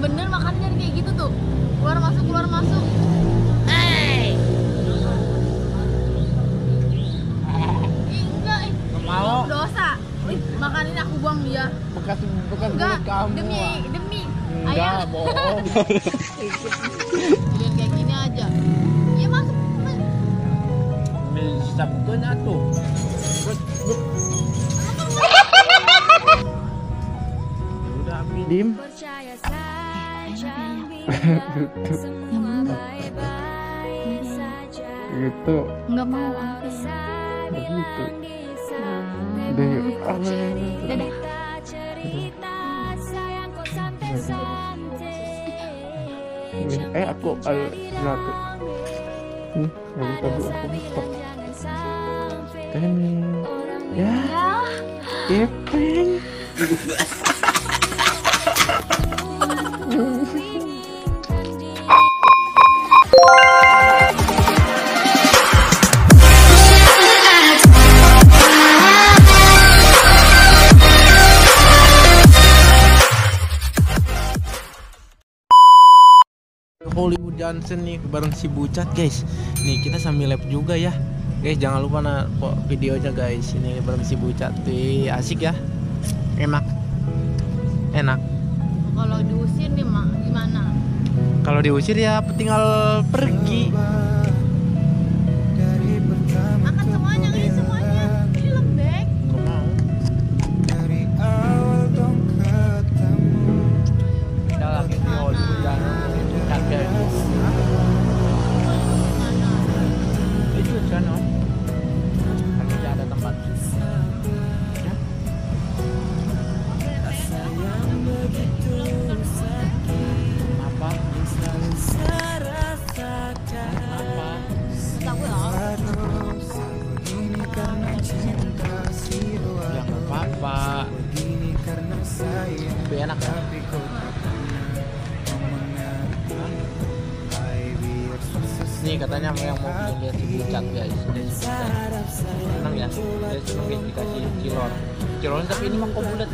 bener makannya kayak gitu tuh. Keluar masuk, keluar masuk. Enggak, mau. Dosa. Makanin aku buang dia. Bekas Enggak, mulut kamu. demi Enggak, ayah. bohong. Jangan kayak gini aja. Ya masuk. Sabun atuh. Udah amin. Dim. Gitu. Enggak mau. Begitu. Udah yuk. Dadah. Aku satu. Yang tadi aku stop. Ini. Ya. Ipeng. Hollywood Johnson nih bareng si Bucat guys. Nih kita sambil live juga ya guys, jangan lupa videonya guys. Ini bareng si Bucat tuh asik ya, enak. Kalau diusir nih mak gimana? Kalau diusir ya tinggal pergi. Makan semuanya, guys, semuanya. Ini lembek. Gak mau. Kita lagi di Hollywood Johnson Bucat guys. Itu kan harusnya ada tempat. Apa? Tahu ya? Ya nggak apa-apa. Lebih enak ya. Nih katanya yang mau lihat si Bucat guys. Senang ya. Dia senang guys dikasih cilor tapi ini mah kok bulat.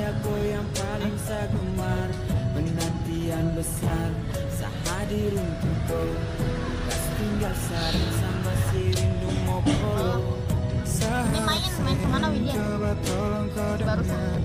Penantian besar sehadir untukku, tinggal sarang sama si rindu ngobrol. Ini main kemana Widya? Barusan.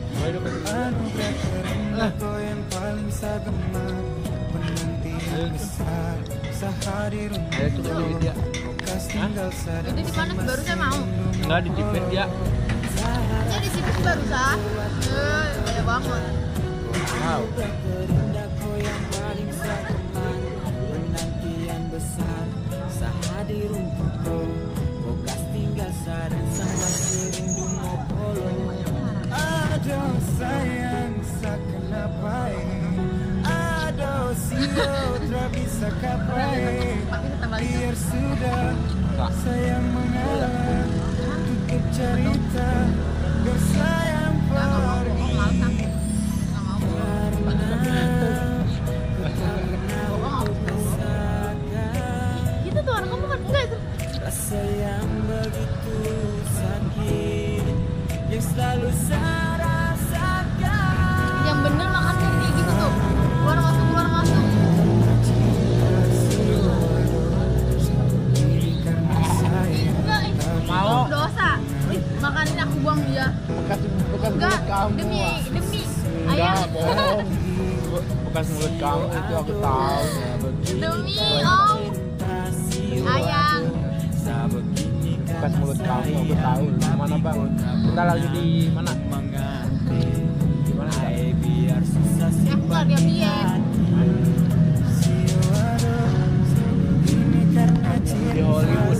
Kau yang paling sagemar, penantian besar sehadir Ayo tuh beli dia. tinggal sarang. Itu di mana sih barusan mau? Enggak di Tibet dia. Ini di sini barusan. Ada banget. Wow. Terindah kau yang paling sagemar, penantian besar sehadir untukku, bekas tinggal sarang sama si rindu ngobrol. Aduh sayang seakan apa ini, aduh sio tak bisa kapai. Biar sudah sayang mengalah, tutup cerita bersayang pergi. Gitu tuh anak kamu kan enggak itu. Rasa yang begitu sakit yang selalu saya rasakan. Yang bener makannya kayak gitu tuh. Keluar masuk, keluar masuk. Enggak, Mau. dosa. Makanin aku buang dia. Bekas Enggak, mulut kamu. demi ayah. Enggak, bohong. Bekas mulut kamu itu aku tahu. Demi om. Ayang. Bekas mulut kamu aku tahu. Mana bang? Kita lagi di mana? Di mana? Keluar dia. Di Hollywood.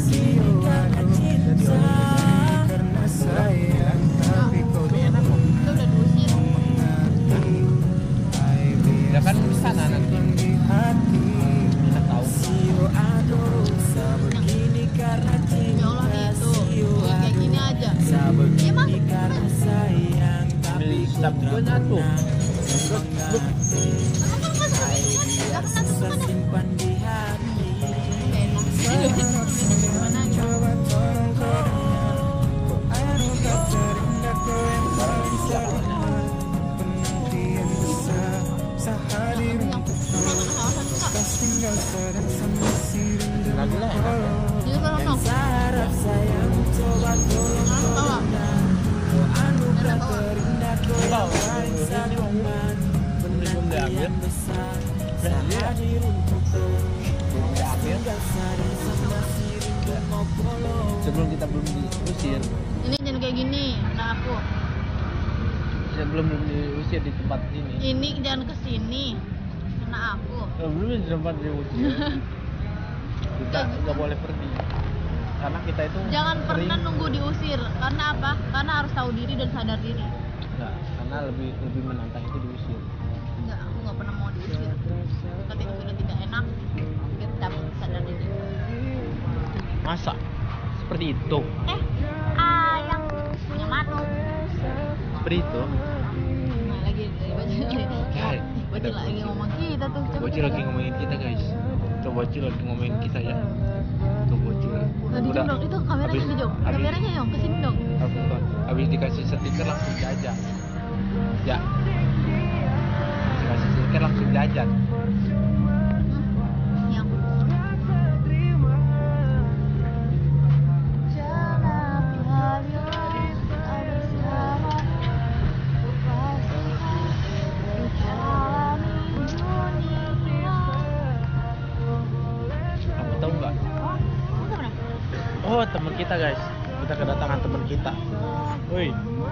Itu udah diusir. Ya kan di sana nanti. Kita tahu. Ya Allah nih tuh. Kayak gini aja. Ya masuk. Beli sabun atuh. Simpan di hati. Enak. yang hawasan suka. tinggal sedang semisi rindu Lagu lah enak ya. Jadi kalau nong, harap sayang coba tolong tahu nggak? Enak tahu nggak? Tahu. Belum diambil. besar Iya. hadir untukku Diambil. tinggal sadar semisi rindu mau follow Sebelum kita belum diusir, Ini jangan kayak gini, nah aku. sebelum belum diusir di tempat ini. Ini jangan kesini, kena aku. Belum di tempat diusir. Kita nggak boleh pergi. Karena kita itu Jangan sering- pernah nunggu diusir. Karena apa? Karena harus tahu diri dan sadar diri. Enggak, karena lebih menantang itu diusir. Enggak, aku nggak pernah mau diusir. Ketika sudah tidak enak, kita sadar diri. Masa seperti itu? Ayang punya mano. Seperti itu? Nah, lagi Hai, bocil lagi ngomong kita tuh. Coba Bocil kita- lagi ngomongin kita guys. Coba Bocil lagi ngomongin kita ya. Tuh Bocil. Tadi Udah. dong, itu kameranya Habis- nih dong. habis- Kameranya dong, kesini dong. Habis dikasih stiker langsung jajan. Ya. Dikasih stiker langsung jajan. Yang Kamu tahu nggak? Oh, teman kita guys. Kita kedatangan teman kita. Woi.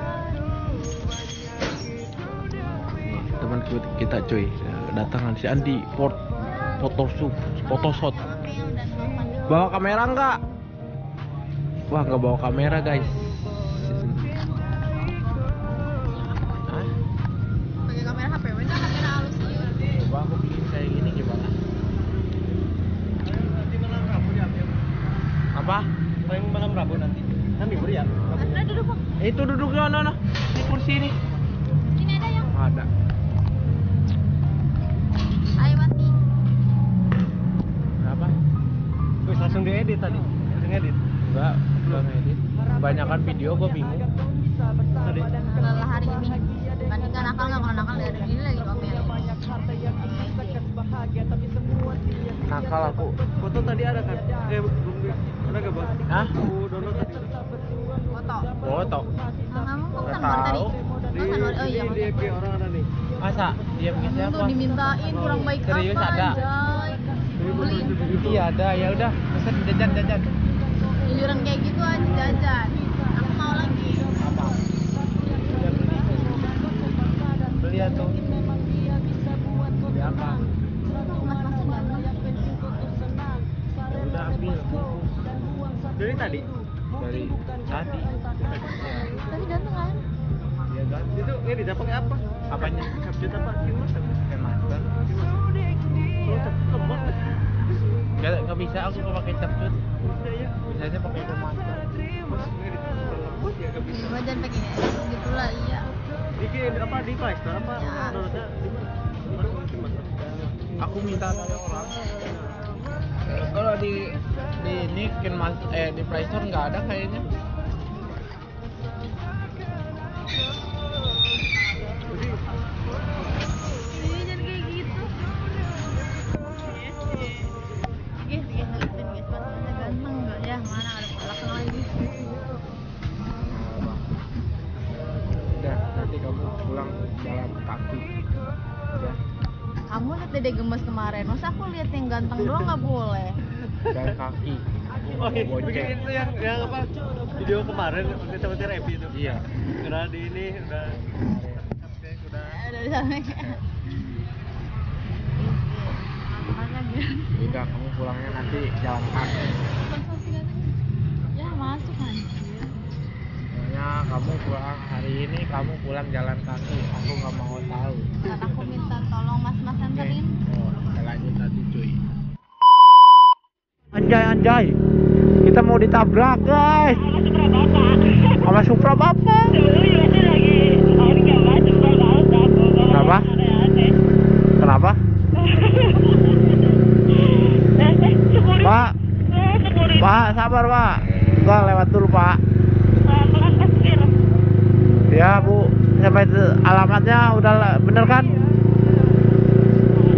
Nih, teman kita cuy. Kedatangan si Andi photoshoot. Bawa kamera nggak? Wah, nggak bawa kamera guys. Hah? pakai kamera HP, bener kamera halus sih. Coba aku bikin kayak gini gimana? Apa? Paling malam Rabu nanti. Kan libur ya? Ada duduk bang. Itu duduk no. Di kursi ini. Ini ada yang Ada. ayo mati. Berapa? Terus langsung diedit tadi. Langsung edit. Enggak ngedit. Kebanyakan video gue bingung. Tadi. Lelah hari ini. Bandingkan nakal nggak, kalau nakal dari ini lagi pamer. Nakal aku. Foto tadi ada kan? Belum ada gak bang? Hah? Aku download tadi. Foto. Foto. Nah, kamu kok Nggak kan tadi? tahu. Di, Oh, kan, oh iya. di FB orang ada nih. Masa? Dia punya siapa? Tuh dimintain kurang baik Serius apa ada? anjay. Beli. Iya ada. Ya udah, pesen jajan. Giliran kayak gitu aja jajan. Aku mau lagi. Apa? Udah beli. Beli atau? Beli apa? Mas-masnya ganteng. Ya udah ambil. Dari tadi? Dari tadi. Tapi ganteng kan? Ya kan? Itu edit apa kayak apa? Apanya? Capcut apa? Gimana? Kayak master. Oh, capcut lemot. Gak bisa aku kalau pakai capcut. Bisa ya. Biasanya pakai master. Mas ngedit lemot ya gak bisa. Cuma jangan pakai gitulah iya. Bikin apa di Play Store apa? Ya. Downloadnya di mana? Di mana? Aku minta dari orang. Kalau di ini di Play Store nggak ada kayaknya. Iya jangan kayak gitu. Liatin guys, mas-masnya ganteng nggak ya? Mana ada belakang lagi? Udah, nanti kamu pulang jalan kaki. Ya, Kamu lihat Dede gemes kemarin, masa aku lihat yang ganteng doang nggak boleh? jalan kaki. Oh iya, Bonceng. bikin itu yang apa? Video kemarin sama Repi itu. Iya. Udah di ini udah Dari sana. Makanya gitu. Udah, kamu pulangnya nanti jalan kaki. Ya masuk anjir. Pokoknya kamu pulang hari ini, kamu pulang jalan kaki. Aku nggak mau tahu. Dan aku minta tolong mas-mas anterin. Oh, kita lanjut nanti cuy. Anjay, kita mau ditabrak guys. Sama Supra Bapak. Kenapa? Kenapa? Pak, sabar Pak. Gua lewat dulu Pak. Ya Bu, sampai alamatnya udah bener kan?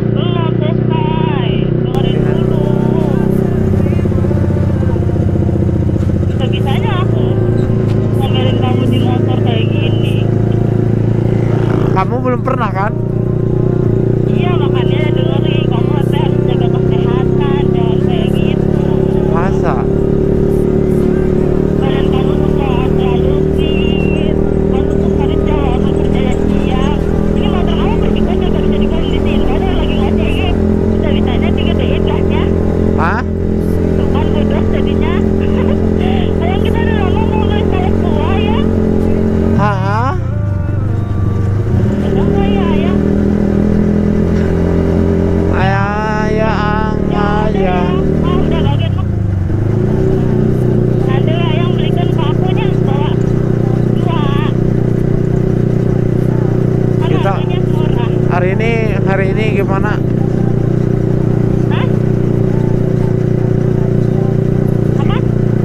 mana? Hah? Apa?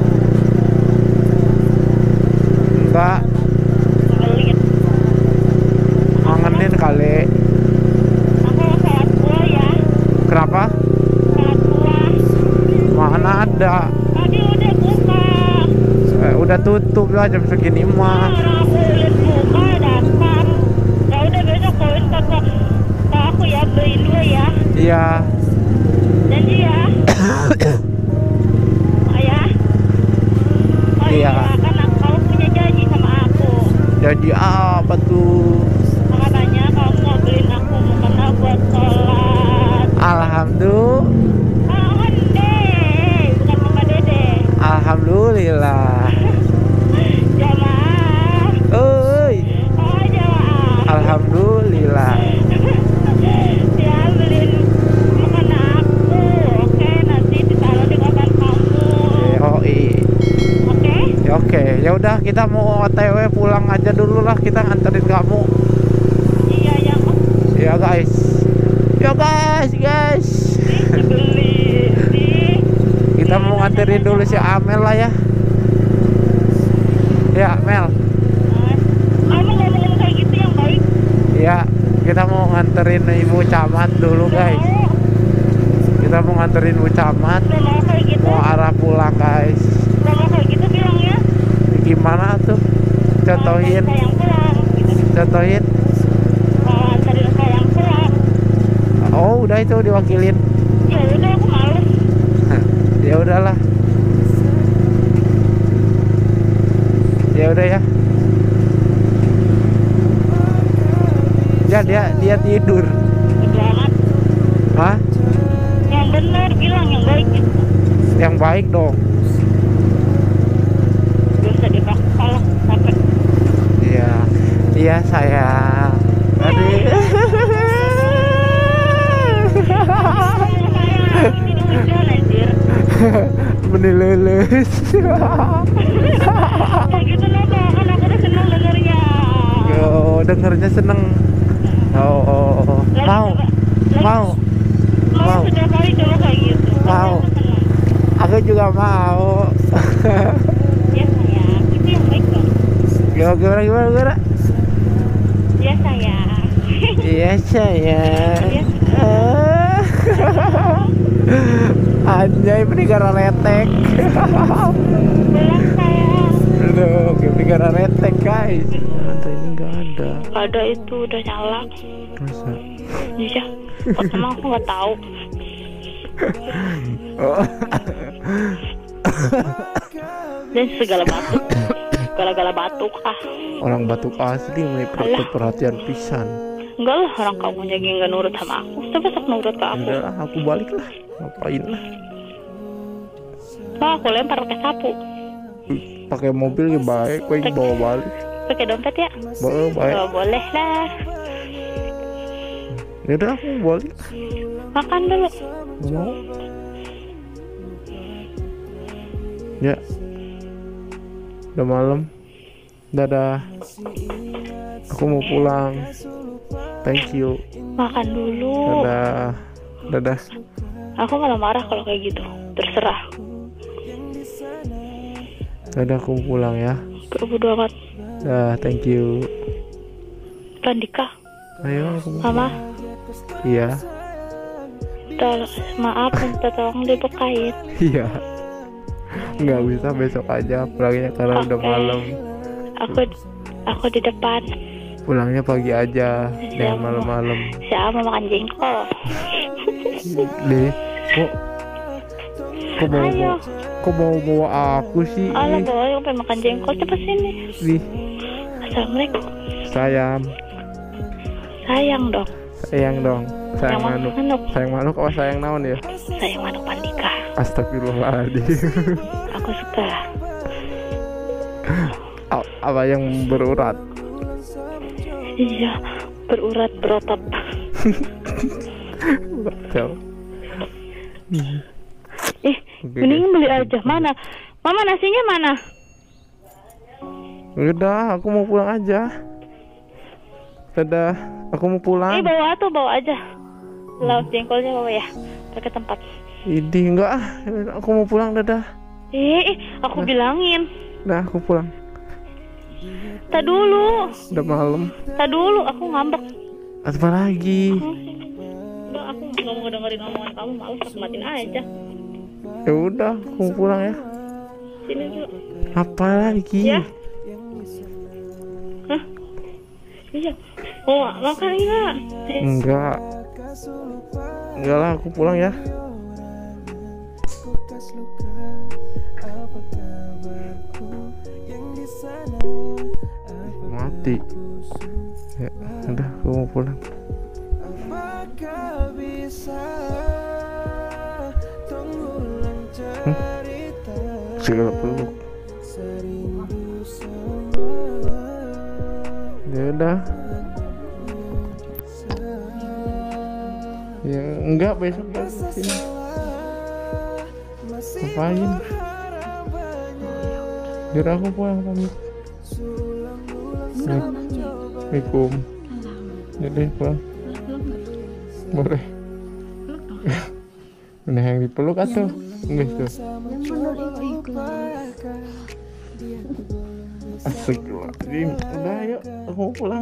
Enggak, Ngelit. ngangenin kali. Aku sholat dulu ya. Kenapa? Sholat dulu. Mana ada? Tadi udah buka. Udah tutup lah jam segini mah. Orang aku lihat buka daftar. Ya udah besok kawin kakak aku ya beliin dulu ya. Iya. Janji ya. Oh ya. Oh Iya. kan kamu punya janji sama aku. Jadi apa tuh? Katanya kamu mau beliin aku mukena buat sholat. Alhamdulillah. Oh deh, bukan mama dede. Alhamdulillah. Jamaah. Oi. Oh jamaah. Alhamdulillah. Ya beliin mukena aku. Oke nanti ditaruh di kamar kamu. Yoi. Oke? Ya oke, ya udah kita mau OTW pulang aja dulu lah, kita nganterin kamu. Iya ya kok. Ya guys. Ya guys. Dibeli nih. Kita mau nganterin dulu si Amel lah ya. Ya, Mel. Kamu ngomong kayak gitu yang baik. Ya, kita mau nganterin Ibu Camat dulu guys. Kita mau nganterin Ibu Camat, Gak mau kayak gitu. mau arah pulang guys. Gak mau kayak gitu bilangnya. Gimana tuh? Contohin, Sayang pulang. Gitu. contohin. Mau anterin sayang pulang. Oh, udah itu diwakilin. Ya udah aku males. Ya udahlah. Ya udah ya. Ya dia tidur. Udah amat. Hah? Yang bener bilang yang baik gitu. Yang baik dong. Gak usah dipaksa lah capek. Iya. Iya sayang. Aduh. Ini hujan anjir. Benih leles. Kayak gitu loh kan aku udah seneng dengernya. Yo, dengernya seneng. Oh. Mau. Mau sudah kali dulu kayak gitu. Mau. Aku seneng. Aku juga mau. Ya sayang, itu yang baik dong. Yo, gimana? Ya sayang. Iya sayang. Anjay, penigara retek. Pulang sayang. Aduh, penigara retek guys. Ada ini nggak ada. Ada itu udah nyala. Masa? Iya. Pertama aku nggak tahu. Oh. Dan segala batuk. Gala-gala batuk Orang batuk asli melipat perhatian pisan. Enggak lah, orang kamu jadi nggak nurut sama aku. Tapi besok nurut ke aku. Udah, aku balik lah. Ngapain lah? Wah, aku lempar pakai sapu. Pakai mobil ya baik, gue bawa balik. Pakai dompet ya? Bawa baik. Oh, boleh lah. Ya udah aku balik. Makan dulu. Nggak mau. Ya. Udah malam. Dadah. Aku mau pulang. Thank you. Makan dulu. Dadah. Aku malah marah kalau kayak gitu. Terserah. Dadah, aku pulang ya. Bodo amat. Thank you. Randika. Ayo aku mau. Mama. Iya. Maaf, minta tolong dibekain. Iya. Nggak bisa, besok aja pulangnya karena udah Oke. malam. Aku di depan. Pulangnya pagi aja, jangan malam-malam. Siapa mau makan jengkol? Deh, Ayo. kok bawa aku sih? Alah bawa, aku pengen makan jengkol. Cepet sini. Nih, Assalamualaikum. sayang Sayang dong. sayang Sayang manuk. manuk. Sayang manuk apa sayang naon ya? Sayang manuk Pandika. Astagfirullahaladzim. Aku suka. Apa yang berurat? Iya, berurat berotot. Kacau. Mending beli aja. Mana? Mama nasinya mana? Udah, aku mau pulang aja. Dadah, aku mau pulang. Bawa aja. Lauk jengkolnya bawa ya ke tempat. Ini enggak ah, aku mau pulang, dadah. Aku bilangin. Dah, aku pulang. Tak dulu. Udah malam. Tak dulu, aku ngambek. Apa lagi? Enggak, aku nggak mau dengerin omongan kamu, males aku matiin aja. Ya udah, aku mau pulang ya. Sini dulu. Apa lagi? Ya. Hah? Iya. Oh, makan enggak? Enggak. Enggak lah, aku pulang ya. Mati. Ya, udah, aku mau pulang. Segala peluk. Ya udah. Ya enggak, besok sini. Ngapain? Biar aku pulang pamit. Assalamualaikum. Jadi pulang. Boleh. Nah, yang dipeluk atau enggak tuh? Astagfirullahaladzim. Udah yuk, aku mau pulang.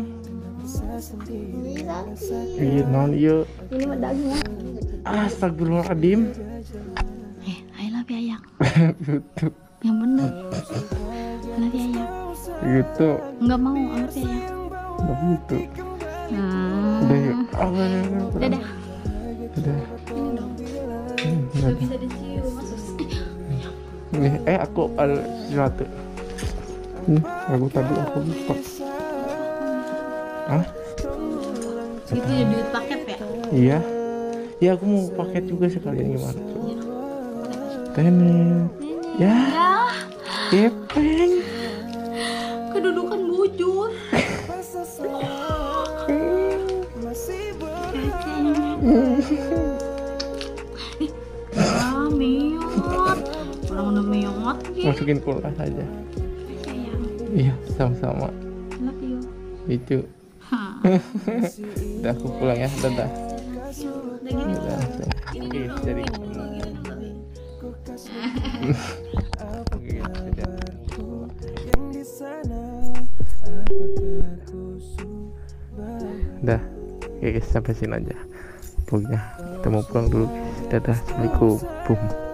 Iya, non yuk. Ini mah daging. Astagfirullahaladzim. I love you ayang. Gitu. Yang bener. I love you ayang. Gitu. Enggak mau, I love you ayang. Begitu. Udah yuk. Dadah. Udah. Gak bisa dicium, maksud. Nih, aku ada sesuatu. Aku tadi aku lupa. Hah? Itu ya duit paket ya? Iya. Ya aku mau paket juga sekalian gimana? Tenet. Ya. Kepeng. Kedudukan bujur. Meot. Orang udah meot. Masukin kulkas aja. Sayang. Iya, sama-sama. Love you. Itu. Udah aku pulang ya, dadah. Udah gini. Udah langsung. Oke, jadi. Oke, sudah. Dah, oke guys, sampai sini aja. Pokoknya kita mau pulang dulu. Dadah, assalamualaikum. Boom.